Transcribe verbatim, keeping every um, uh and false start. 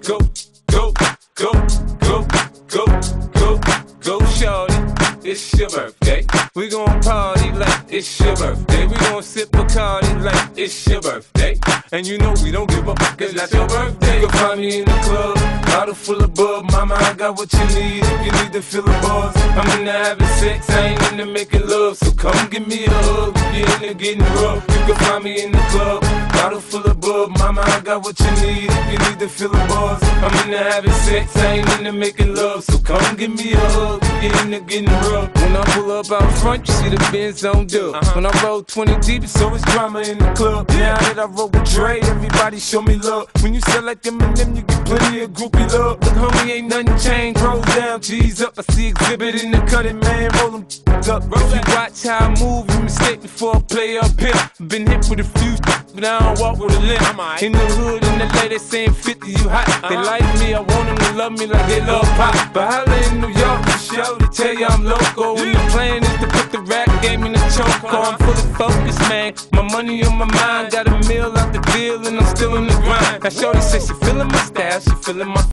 go, go, go, go, go, go, go, shorty. It's your birthday. We gon' party like it's your birthday. We gon' sip Bacardi like it's your birthday. And you know we don't give up, cause that's your birthday. You can find me in the club, bottle full of bub. Mama, I got what you need if you need to feel the buzz. I'm into having sex, I ain't into making love. So come give me a hug if you're into getting rough. You can find me in the club, bottle full of bub. Mama, I got what you need if you need to feel the buzz. I'm into having sex, I ain't into making love. So come give me a hug if you're into getting rough. When I pull up out front, you see the Benz on dub. Uh-huh. When I roll twenty deep, it's always drama in the club. Now that I roll with Dre, everybody show me love. When you sell like them and them, you get plenty of groupie love. Look, homie, ain't nothing changed. Roll down, G's up. I see exhibit in the cutting, man. Roll them up. If you watch how I move, you mistake before I play up here. Been hit with a few, but I don't walk with a limp. In the hood, in the lady saying fifty, you hot. They like me, I want them to love me like they love pop. But holla in New York, the show to tell you I'm local. And the plan is to put the rap game in the choke. I'm fully focused, man. My money on my mind, got a meal out the deal, and I'm still in the grind. Now shorty says she feeling my style, she feeling my